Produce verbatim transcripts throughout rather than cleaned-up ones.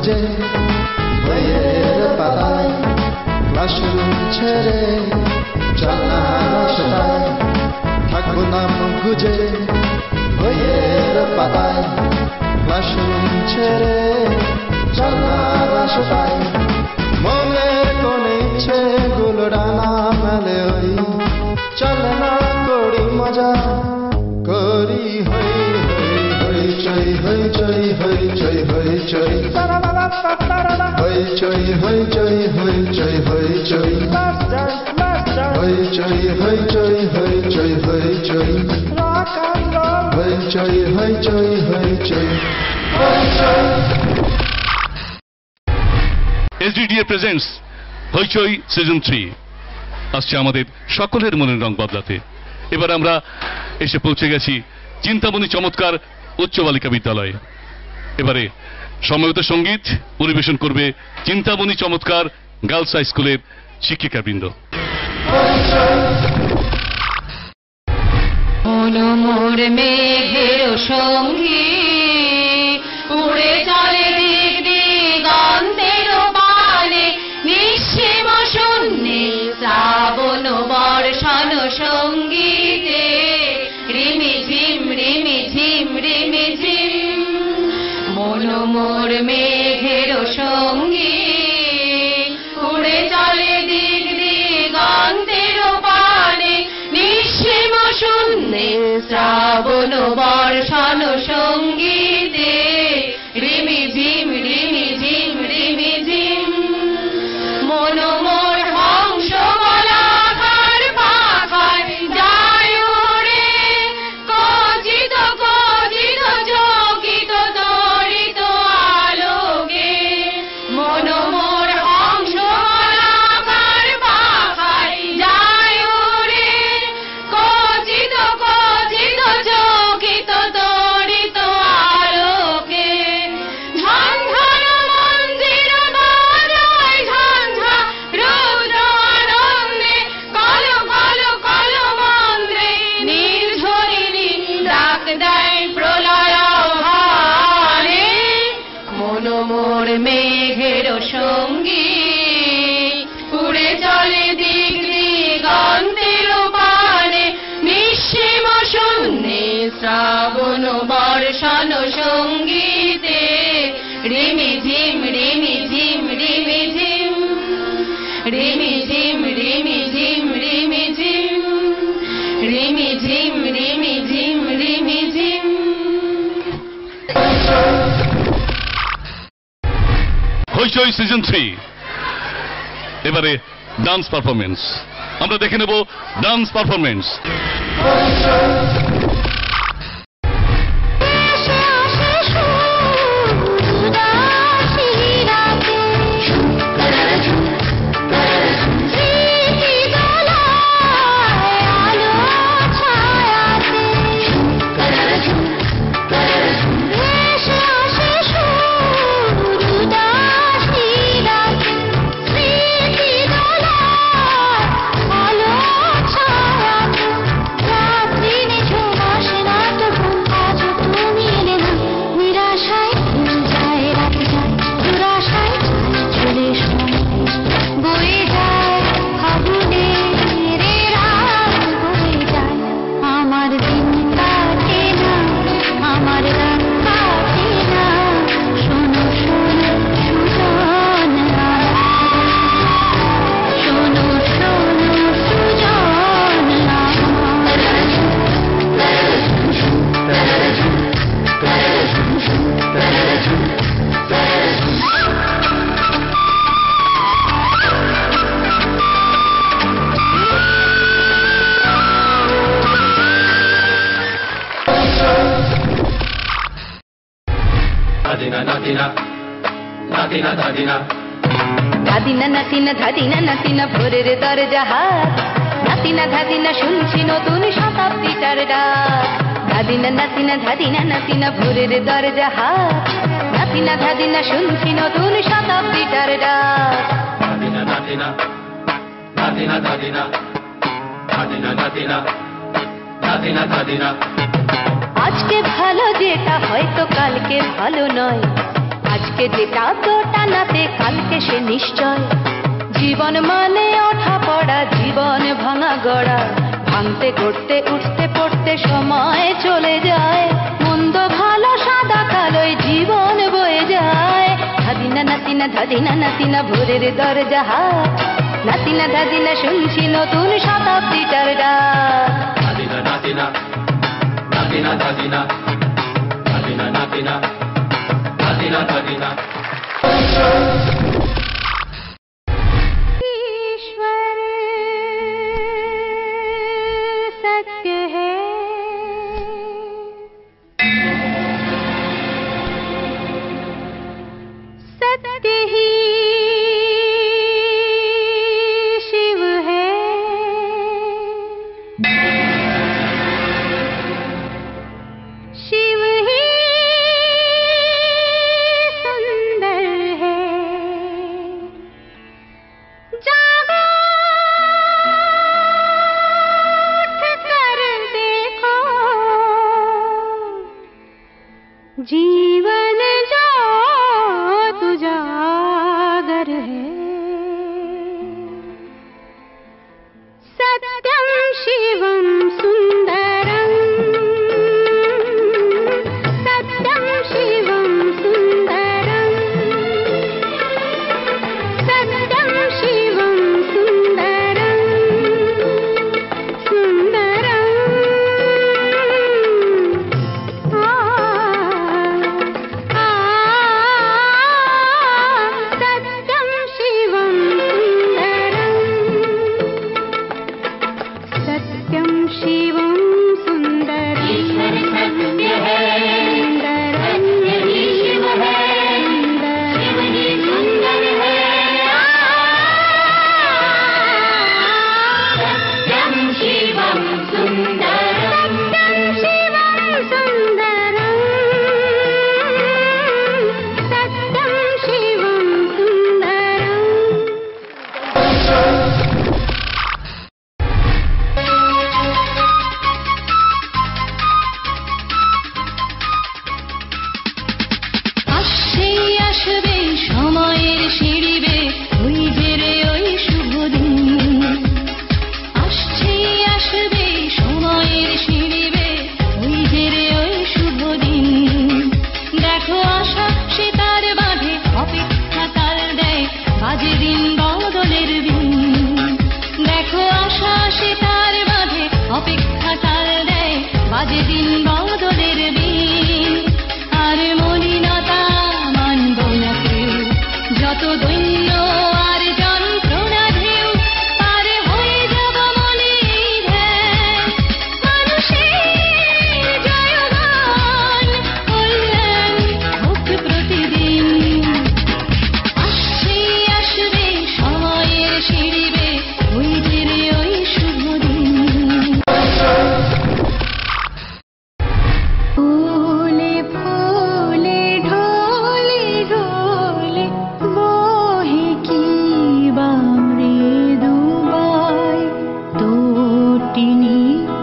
খুঁজে বইয়ের পাতায় ক্লাসরুম ছেড়ে চল না রাস্তায় থাকবো নাম খুঁজে বইয়ের পাতায় ক্লাসরুম ছেড়ে চল না রাস্তায় মনের কোন ইচ্ছে গুলো ডানা মেলে ওই চল না করি মজা করি হই হই হই চই হই চই হই চই হই চই হই চই হই চই হই চই হই চই হই চই হই চই হই চই হই চই হই চই হই চই হই চই হই চই SDDA presents Hoichoi season three আসছে আমাদের সকলের মনের রং বদলাতে। এবার আমরা এসে পৌঁছে গেছি চিন্তামণি চমৎকার উচ্চ বালিকা বিদ্যালয়ে। এবারে সমবেত সঙ্গীত পরিবেশন করবে চিন্তামণি চমৎকার গার্লস হাই স্কুলের শিক্ষিকাবৃন্দ। মোর মেঘের সঙ্গী উড়ে চলে দিক দিগন্তের পানে নিঃসীম শূন্যে শ্রাবণ বর্ষণ সঙ্গীতে রিমি ঝিম রিমি ঝিম রিমি ঝিম মন মোর মেঘের সঙ্গী উড়ে চলে দিক দিগন্তের পানে নিঃসীম শূন্যে শ্রাবণ বর্ষণ সঙ্গীতে রিমি ঝিম রিমি ঝিম রিমি ঝিম মন মোর হংস বলাকার পাখায় যায় ওরে কচিত কচিত চকিত তরিত আলোকে মন মোর হংস বলাকার পাখায় যায় ওরে কচিত কচিত চকিত তরিত আলোকে ঝঞ্ঝার মঞ্জির বাজায় ঝঞ্ঝা রৌদ্র আনন্দে কল কল কল মন্দ্রে নির্ঝরিণী ডাক দেয় প্রলয় হারে মন মোর মেঘের সঙ্গী উড়ে চলে দিক দিগন্তের পানে নিঃসীম শূন্যে শ্রাবণ বর্ষণ সঙ্গীতে রিমি ঝিম রিমি ঝিম রিমি ঝিম রিমি ঝিম রিমি ঝিম রিমি ঝিম রিমি ঝিম রিমি ঝিম রিমি ঝিম হইচই সিজন থ্রি এবারে ডান্স পারফরমেন্স। আমরা দেখে নেব ডান্স পারফরমেন্স। ধাদিনা নাতিনা ধাদিনা নাতিনা ভোরের দরজা হাত নাতিনা ধাদিনা শুনছি নতুন শতাব্দীটার ডাক ধাদিনা নাতিনা ধাদিনা নাতিনা ভোরের দরজা হাত নাতিনা ধাদিনা শুনছি নতুন শতাব্দীটার ডাক ধাদিনা নাতিনা ধাদিনা ধাদিনা ধাদিনা নাতিনা ধাদিনা ধাদিনা আজকে ভালো যেটা হয়তো কালকে ভালো নয় আজকে যেটা তো টানাতে কালকে সে নিশ্চয়। জীবন মানে ওঠা পড়া, জীবন ভাঙা গড়া, ভাঙতে গড়তে উঠতে পড়তে সময় চলে যায়। মন্দ ভালো সাদা কালোয় জীবন বয়ে যায়। ধাদিনা নাতিনা ধাদিনা নাতিনা ভোরের দরজা হাট, নাতিনা ধাদিনা শুনছি নতুন শতাব্দীটার ডাক। নাতিনা নাতিনা নাতিনা ধাদিনা নাতিনা নাতিনা নাতিনা ধাদিনা। ईश्वर सत्य है, सत्य ही शिव है। शिव ही सुंदर है। जागो उठ कर देखो, जीवन जो तुजागर है। सत्यम शिवम सुंदरम, सत्यम शिवम सुंदरम, सत्यम शिवम सुंदरम, सुंदरम। आ आ सत्यम शिवम सुंदरम, सत्यम शिवम सुंदरम। ईश्वर सत्य है, सत्य ही शिव है, शिव ही सुंदर है। सत्यम शिवम सुंदरम, सत्यम शिवम सुंदरम, सत्यम शिवम सुंदरम। আসছে আসবে সময়ের সিঁড়িবে, ওই যে রে ওই শুভ দিন। আসছে আসবে সময়ের সিঁড়িবে, ওই যে রে ওই শুভ দিন। দেখো আশা সে তার বাঁধে, অপেক্ষা কাল দেয়, বাজে দিন বদলের দিন। দেখো আশা সে তার বাঁধে, অপেক্ষা কাল দেয়, বাজে দিন বদলের দিন। আর মলিনতা মানব না কেউ, যত দৈন্য আর যন্ত্রণা ঢেউ, পার হয়ে যাব মনে ধ্যান। মানুষের জয়গান কল্যাণ হোক প্রতিদিন। আসছে আসবে সময়ের সিঁড়িবে, ওই যে রে ওই শুভ দিন। ফুলে ফুলে ঢোলে ঢোলে বহে কি বামৃদু বাই, তটিনী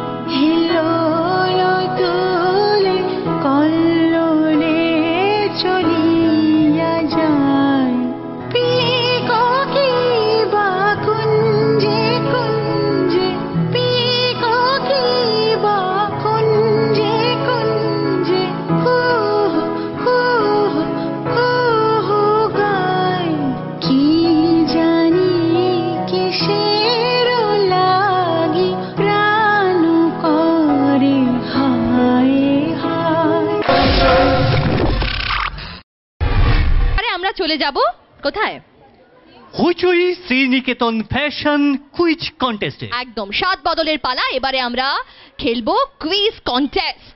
হিলোল তোলে কল্লোলে চলিয়া যায়। পিককি বা কুঞ্জে কুঞ্জে, পিককি বা কুঞ্জে কুঞ্জে, হু হু হু হু গায়। কি জানি কিসের লাগি প্রাণ করে হায় হায়। আরে আমরা চলে যাব কোথায়? হইচই শ্রীনিকেতন ফ্যাশন কুইজ কন্টেস্টে। একদম সাত বদলের পালা। এবারে আমরা খেলবো কুইজ কন্টেস্ট।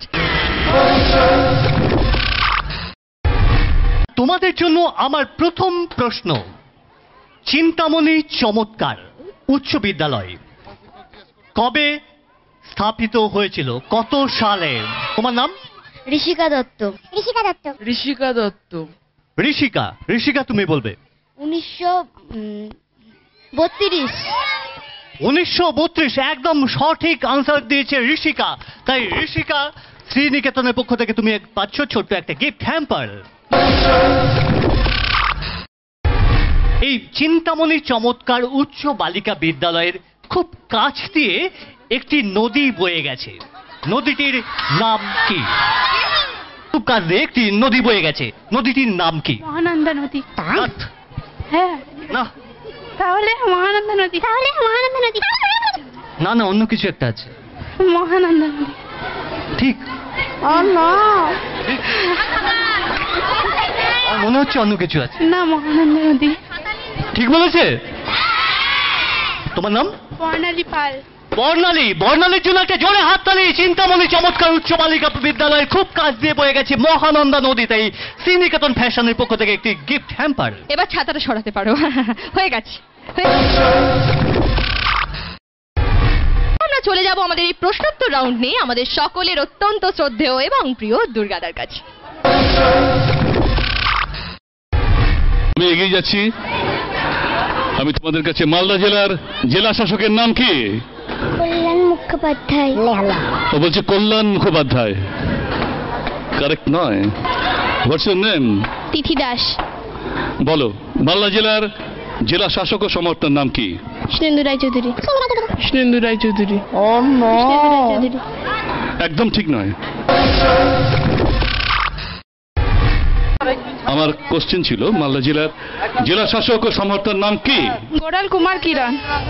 তোমাদের জন্য আমার প্রথম প্রশ্ন, চিন্তামণি চমৎকার উচ্চ বিদ্যালয় কবে স্থাপিত হয়েছিল, কত সালে? তোমার নাম? ঋষিকা দত্ত। ঋষিকা দত্ত। ঋষিকা দত্ত। ঋষিকা। ঋষিকা তুমি বলবে। উনিশশো বত্রিশ। উনিশশো বত্রিশ একদম সঠিক আনসার দিয়েছে ঋষিকা। তাই ঋষিকা শ্রীনিকেতনের পক্ষ থেকে তুমি এক পাচ্ছ ছোট্ট একটা গিফট হ্যাম্পার। এই চিন্তামণি চমৎকার উচ্চ বালিকা বিদ্যালয়ের খুব কাছ দিয়ে একটি নদী বয়ে গেছে। নদীটির নাম কি? খুব কাছ দিয়ে একটি নদী বয়ে গেছে, নদীটির নাম কি? মহানন্দা নদী। না, হ্যাঁ, না তাহলে মহানন্দা নদী। তাহলে মহানন্দা নদী। না না অন্য কিছু একটা আছে। মহানন্দা নদী। ঠিক। ও না, আমার মনে হচ্ছে অন্য কিছু আছে। না, মহানন্দা নদী। ঠিক বলেছে। তোমার নাম? বর্ণালী পাল। বর্ণালী। বর্ণালীর জন্য একটা জোরে হাততালি। চিন্তামণি চমৎকার উচ্চ বালিকা বিদ্যালয়ের খুব কাছ দিয়ে বয়ে গেছে মহানন্দা নদী। তাই শ্রীনিকেতন ফ্যাশনের পক্ষ থেকে একটি গিফট হ্যাম্পার। এবার ছাতাটা সরাতে পারো। হয়ে গেছে, হয়ে গেছে। আমরা চলে যাব আমাদের এই প্রশ্নোত্তর রাউন্ড নিয়ে আমাদের সকলের অত্যন্ত শ্রদ্ধেয় এবং প্রিয় দুর্গাদার কাছে। আমি এগিয়ে যাচ্ছি। আমি তোমাদের কাছে মালদা জেলার জেলা শাসকের নাম কি? কল্যাণ মুখোপাধ্যায়। ও বলছে কল্যাণ মুখোপাধ্যায়। কারেক্ট নয়। What's your name? Tithi Das. বলো, মালদা জেলার জেলা শাসক ও সমর্থন নাম কি? কৃষ্ণেন্দু রায় চৌধুরী। কৃষ্ণেন্দু রায় চৌধুরী। ও নো, একদম ঠিক নয়। আমার কোশ্চেন ছিল মালদা জেলার জেলা শাসক ও সমর্থন নাম কি? গোড়াল কুমার কিরণ।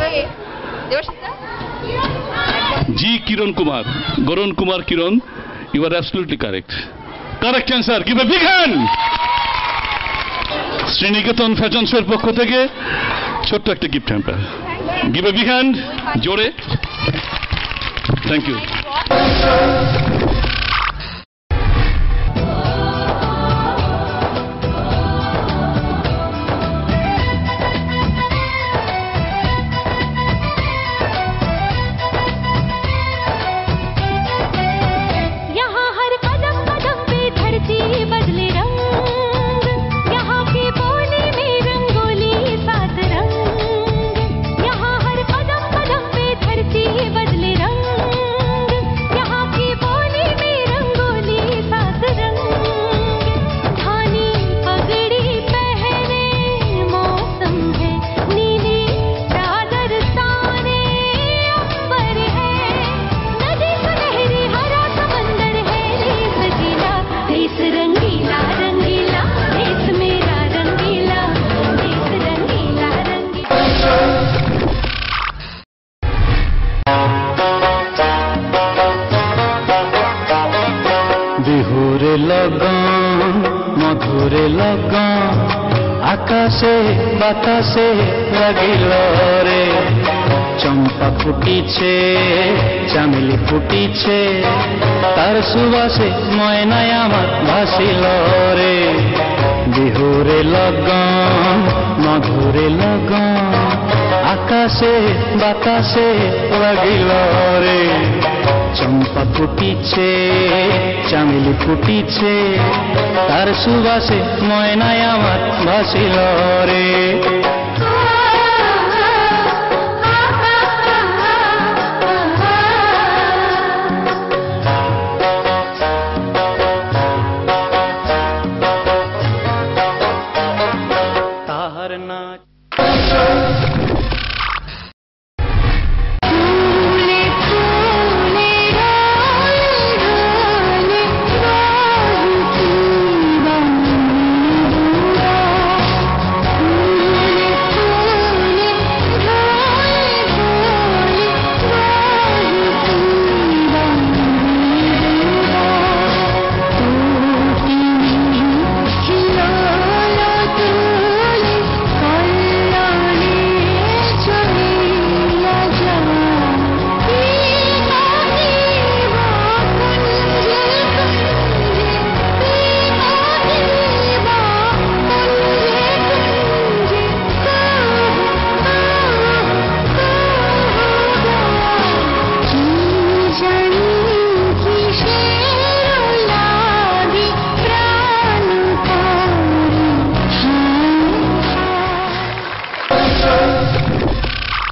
জি কিরণ কুমার, গরণ Kumar Kiran. You are absolutely correct. Correct answer. Give a big hand. Sriniketan fashion শোর পক্ষ থেকে ছোট্ট একটা gift hamper. Give a big hand, জোরে। Thank you. বিহুরে লগন মধুরে লগন আকাশে বাতাসে লাগিল রে, চম্পা ফুটিছে চামেলি ফুটিছে তার সুবাসে ময়নায় আমার ভাসিল রে। বিহুরে লগন মধুরে লগন আকাশে বাতাসে লাগিল রে, চম্পা ফুটিছে চামেলি ফুটিছে তার সুবাসে ময়নায় আমার ভাসিল রে। তাহার নাচ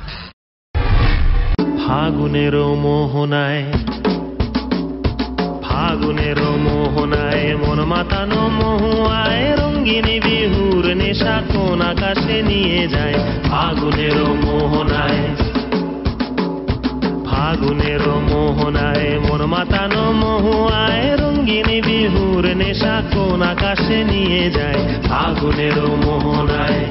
ফাগুনের মোহনায় ফাগুনের মোহনায় মন মাতানো মহুয়ায় রঙ্গিনী বিহুর নেশা কোন আকাশে নিয়ে যায় ফাগুনের মোহনায় ফাগুনের মোহনায় মন মাতানো মহুয়ায় রঙ্গিনী বিহুর নেশা কোন আকাশে নিয়ে যায় ফাগুনের মোহনায়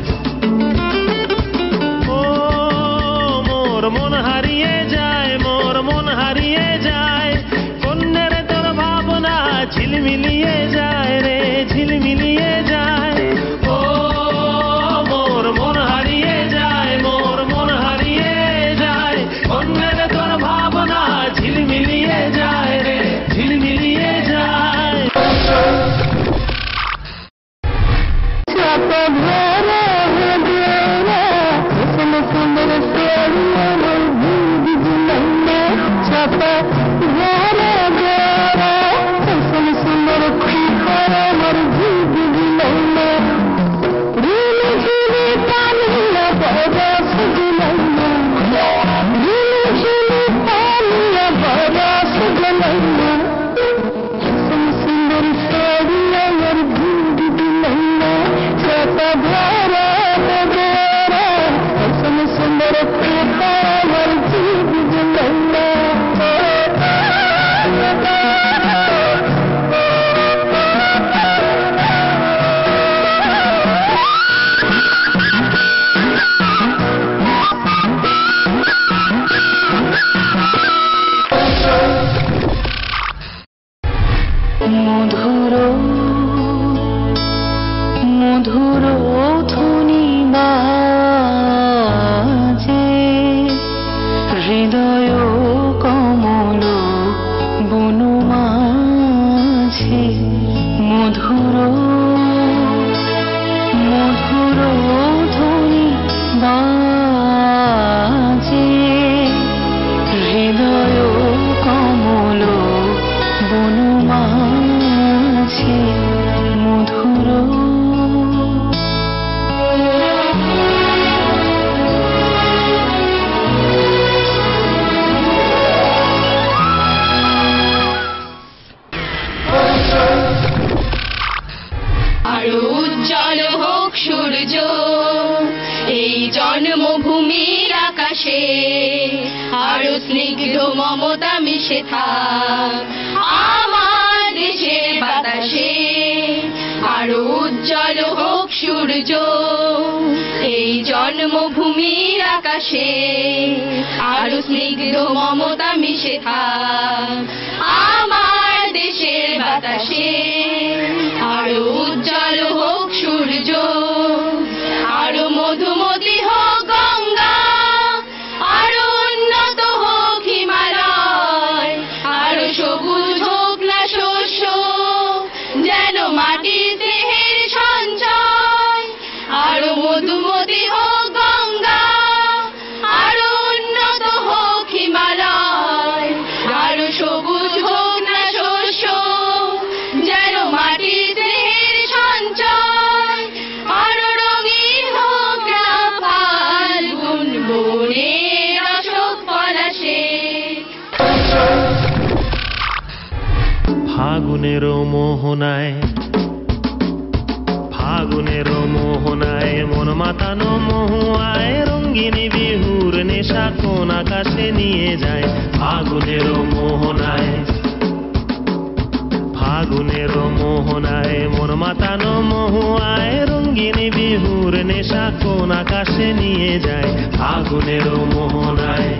ও মোর মন হারিয়ে যায় মোর মন হারিয়ে যায় কন্যের তোর ভাবনা ঝিলমিলিয়ে যায় রে ঝিলমিলিয়ে যায় ও মোর মন হারিয়ে যায় মোর মন হারিয়ে যায় কন্যের তোর ভাবনা ঝিলমিলিয়ে যায় রে ঝিলমিলিয়ে যায় মধুর মধুর ধ্বনি বাজে হৃদয় কমল বনু মাঝে মধুর মধুর ধ্বনি বাজে হৃদয় কমল বনু মাঝে মধুর আরো উজ্জ্বল হোক সূর্য এই জন্মভূমির আকাশে আরো স্নিগ্ধ মমতা মিশে থাক আমার দেশের বাতাসে আরো উজ্জ্বল হোক সূর্য এই জন্মভূমির আকাশে আরো স্নিগ্ধ মমতা মিশে থাক আমার দেশের বাতাসে আরো উজ্জ্বল হোক সূর্য আরো মধুমতি হোক গঙ্গা আরো উন্নত হোক হিমালয় আরো সবুজ হোক না শস্য যেন মাটির দেহের সঞ্চয় আরো মধুমতি হোক গঙ্গা আরো উন্নত হোক হিমালয় আরো সবুজ হোক না শস্য যেন মাটির দেহের সঞ্চয় আরো রঙিন হোক না ফাল্গুন বনের অশোক পলাশে ফাগুনের মোহনায় ফাগুনের মোহনায় মন মাতানো মহুয়ায় রঙ্গিনী বিহুর নেশা কোন আকাশে নিয়ে যায় ফাগুনের মোহনায় ফাগুনের মোহনায় মন মাতানো মহুয়ায় রঙ্গিনী বিহুর নেশা কোন আকাশে নিয়ে যায় ফাগুনের মোহনায়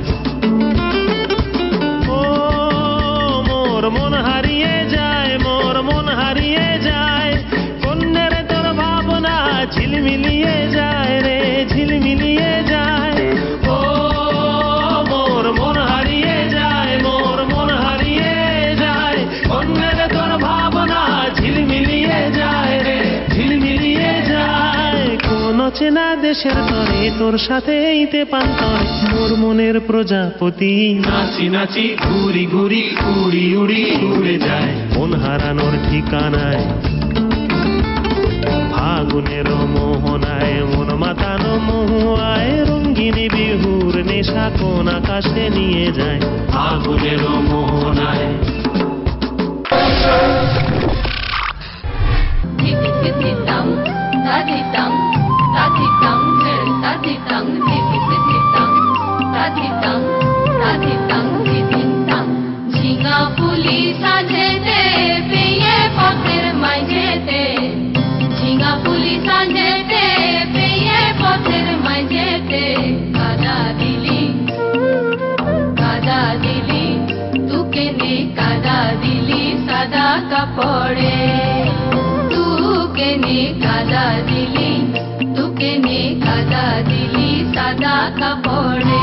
ও মোর মন হারিয়ে যায় মোর মন হারিয়ে যায় কন্যের তোর ভাবনা ঝিলমিলিয়ে যায় রে ঝিলমিলিয়ে যায় ও মোর মন হারিয়ে যায় মোর মন হারিয়ে যায় কন্যের তোর ভাবনা ঝিলমিলিয়ে যায় রে ঝিলমিলিয়ে যায় কোন চেনা দেশের তরে তোর সাথে এইতে পান্তরে মোর মনের প্রজাপতি নাচি নাচি ঘুরি ঘুরি উড়ি উড়ি উড়ে যায় মন হারানোর ঠিকানায় ফাগুনের মোহনায় মন মাতানো মহুয়ায় রঙ্গিনী বিহুর নেশা কোন আকাশে নিয়ে যায় ফাগুনের মোহনায় পড়ে তুকে নে কাদা দিলি তুকে নে কাদা দিলি সাদা কাপড়ে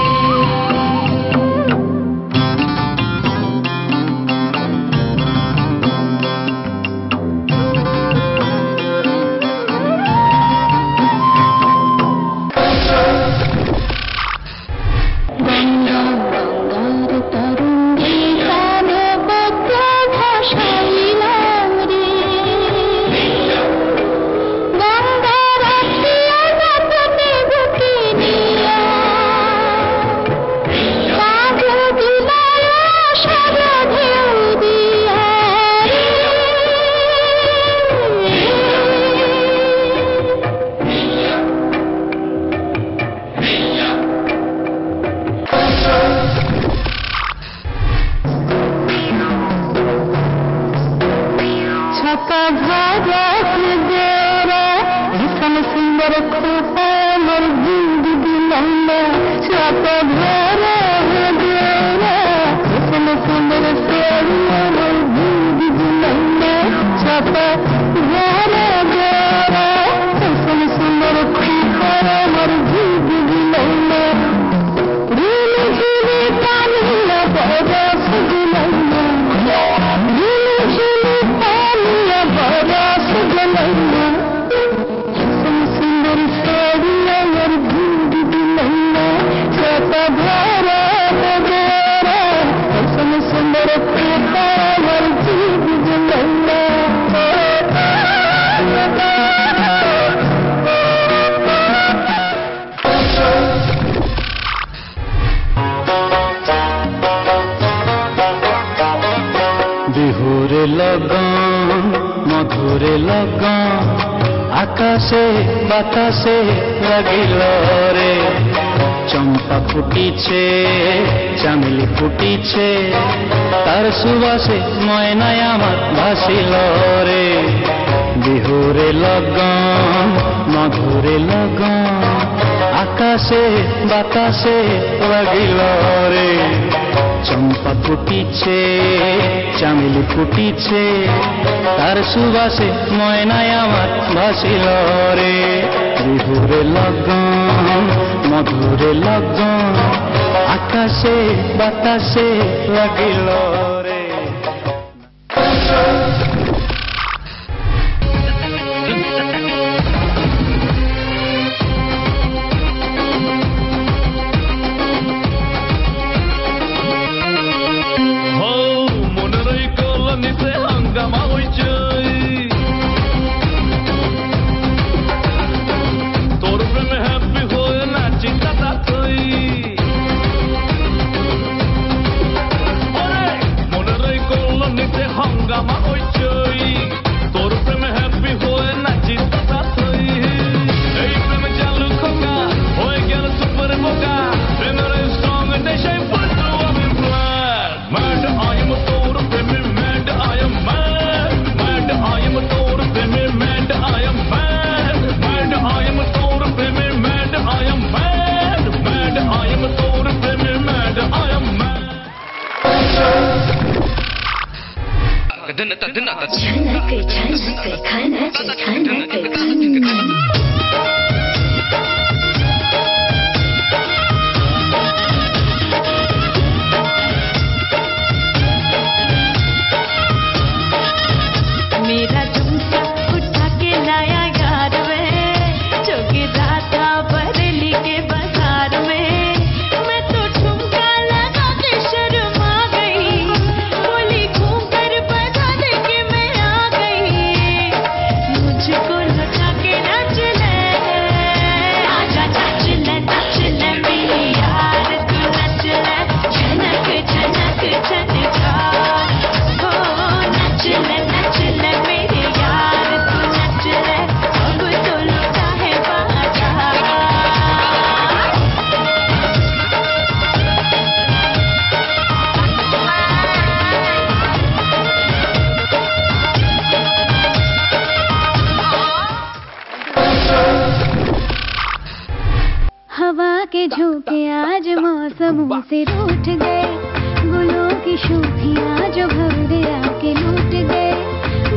বিহুরে লগন মধুরে লগন আকাশে বাতাসে লাগিল রে চম্পা ফুটিছে চামেলি ফুটিছে তার সুবাসে ময়নায় আমার ভাসিল রে বিহুরে লগন মধুরে লগন আকাশে বাতাসে লাগিল রে চম্পা ফুটিছে চামেলি ফুটিছে তার সুবাসে ময়নায় আমার ভাসিল রে বিহুরে লগন মধুরে লগন আকাশে বাতাসে লাগিল রে झोंके आज मौसमों से रूठ गए, गुलों की शोभियाँ जो भंवरे आके लूट गए।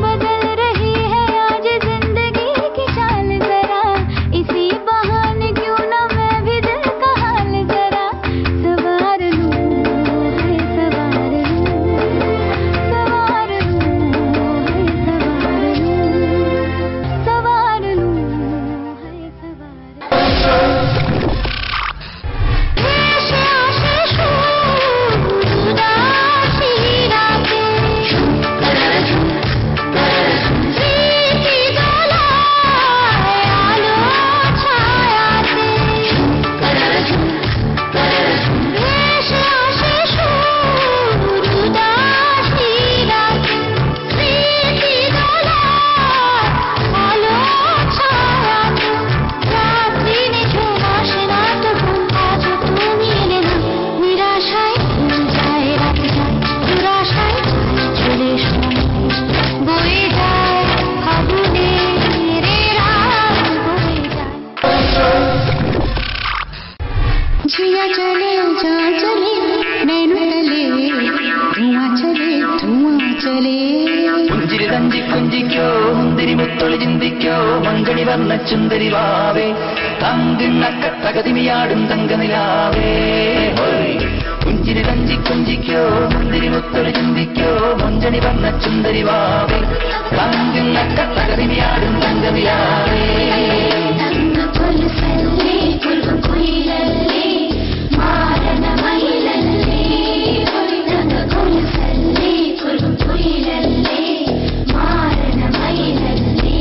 ചലേ പുഞ്ചിരി തഞ്ചി കുഞ്ചിക്കോ മുന്തിരി മുത്തൊളി ചിന്തിക്കോ മഞ്ചണി വർണ്ണ ചുന്ദരി വാവേ തങ്കിണ്ണക്ക തകതിമിയാടും തങ്കനിലാവേ പുഞ്ചിരി തഞ്ചി കുഞ്ചിക്കോ മുന്തിരി മുത്തൊളി ചിന്തിക്കോ മഞ്ചണി വർണ്ണ ചുന്ദരി വാവേ തങ്കിണ്ണക്ക തകതിമിയാടും തങ്കനിലാവേ തങ്ക കൊലുസല്ലേ കുൽക്കും കുയിലല്ലേ മാരണ മയിലല്ലേ തങ്ക കൊലുസല്ലേ കുൽക്കും കുയിലല്ലേ മാരണ മയിലല്ലേ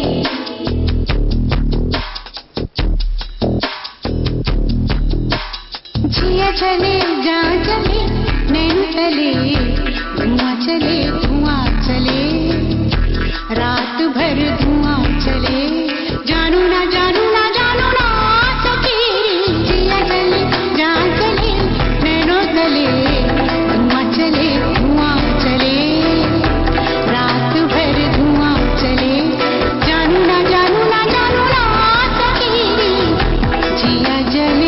जिया चले जा चले नैन चले धुआं चले धुआं चले रात भर धुआं चले जानू ना जानू ना जानू ना सकी जिया चले जा चले नैनो चले धुआं चले धुआं चले रात भर धुआं चले जानू ना जानू ना जानू ना सकी जिया जले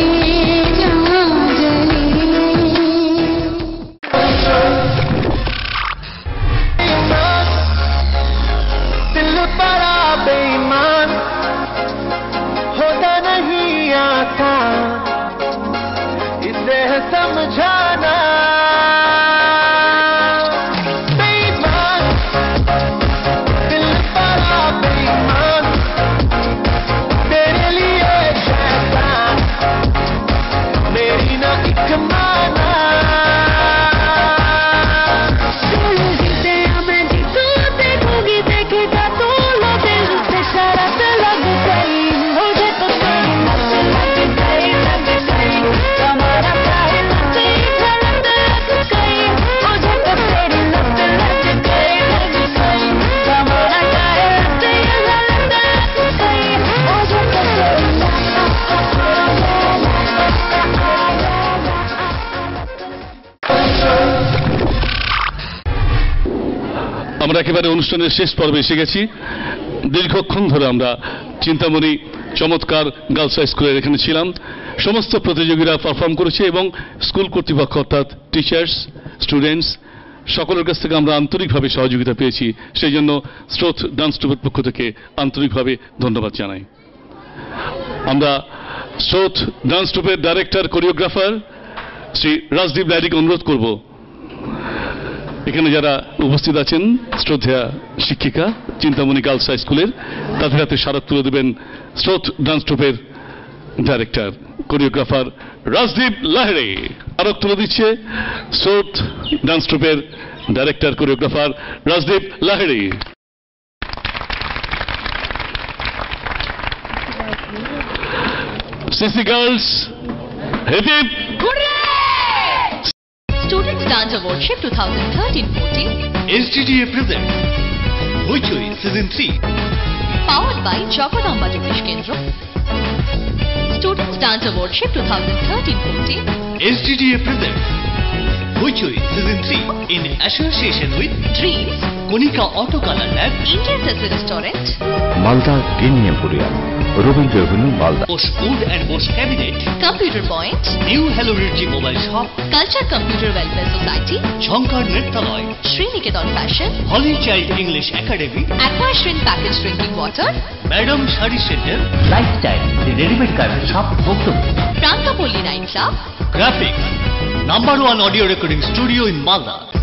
समझाना बेईमान दिल बड़ा बेईमान तेरे लिए शैतान मेरी ना एक माना मैं दिखू देखूंगी देखेगा तो लो दिल से शरत लग गई मुझे तो तेरी मत लग गई लग गई तुम्हारा আমরা একেবারে অনুষ্ঠানের শেষ পর্বে এসে গেছি। দীর্ঘক্ষণ ধরে আমরা চিন্তামণি চমৎকার গার্লস হাই স্কুলের এখানে ছিলাম। সমস্ত প্রতিযোগীরা পারফর্ম করেছে এবং স্কুল কর্তৃপক্ষ অর্থাৎ টিচার্স, স্টুডেন্টস সকলের কাছ থেকে আমরা আন্তরিকভাবে সহযোগিতা পেয়েছি। সেই জন্য স্রোত ডান্স ট্রুপের পক্ষ থেকে আন্তরিকভাবে ধন্যবাদ জানাই। আমরা স্রোত ডান্স ট্রুপের ডাইরেক্টর কোরিওগ্রাফার শ্রী রাজদীপ লাহিড়ীকে অনুরোধ করব, এখানে যারা উপস্থিত আছেন শ্রদ্ধেয়া শিক্ষিকা চিন্তামণি গার্লস হাই স্কুলের, তাদের হাতে স্মারক তুলে দেবেন স্রোত ডান্স ট্রুপের ডাইরেক্টর কোরিওগ্রাফার রাজদীপ লাহিড়ী। স্মারক তুলে দিচ্ছে স্রোত ডান্স ট্রুপের director choreographer Rajdeep Lahiri. CC girls hip hip. Students Dance Awardship twenty thirteen fourteen S D D A presents Hoichoi Season three, powered by Jagodamba Jogdish Kendra. Students Dance Awardship twenty thirteen fourteen S D D A presents Hoichoi Season three in association with Dreams, Konika Auto Color Lab, Indian Sessi Restaurant, Malda green emporium, Rabindra avenue, Malda. Bosch Wood and Bosch Cabinet, Computer Point, New Hello Rirji Mobile Shop, Culture Computer Welfare Society, Shankar Nrityaloy, Sriniketan Fashion, Holly Child English Academy, Aquashrin Packaged Drinking Water, Madam Shari Center, Lifestyle, the Readymade Garment Shop, Boktum, Prantapolli Night Club, Graphics, number one audio recording studio in Malda.